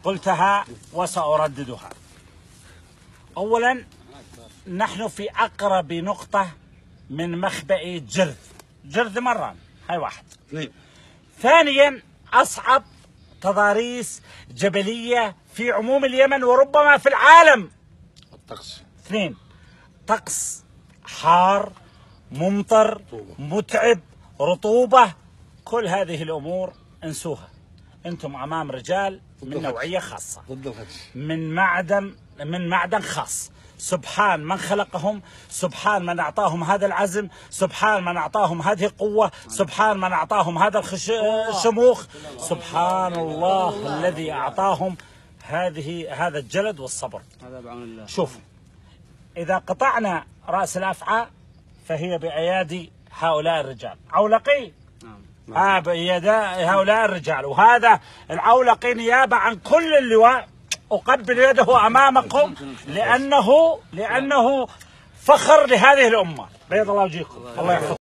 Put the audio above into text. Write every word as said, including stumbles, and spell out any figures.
قلتها وسأرددها. أولا، نحن في أقرب نقطة من مخبأ جرذ. جرذ مرة، هاي واحد. ثانيا، أصعب تضاريس جبلية في عموم اليمن وربما في العالم. الطقس. اثنين، طقس حار ممطر متعب رطوبة. كل هذه الأمور انسوها. أنتم أمام رجال من نوعية خاصة، من معدن من معدن خاص. سبحان من خلقهم، سبحان من أعطاهم هذا العزم، سبحان من أعطاهم هذه القوة، سبحان من أعطاهم هذا الشموخ، سبحان الله الذي أعطاهم هذه هذا الجلد والصبر. شوف، إذا قطعنا رأس الأفعى فهي بأيادي هؤلاء الرجال. عولقي آه بيد هؤلاء الرجال، وهذا العولقي نيابة عن كل اللواء أقبل يده أمامكم لأنه لأنه فخر لهذه الأمة. بيض الله وجهكم. الله يحفظكم.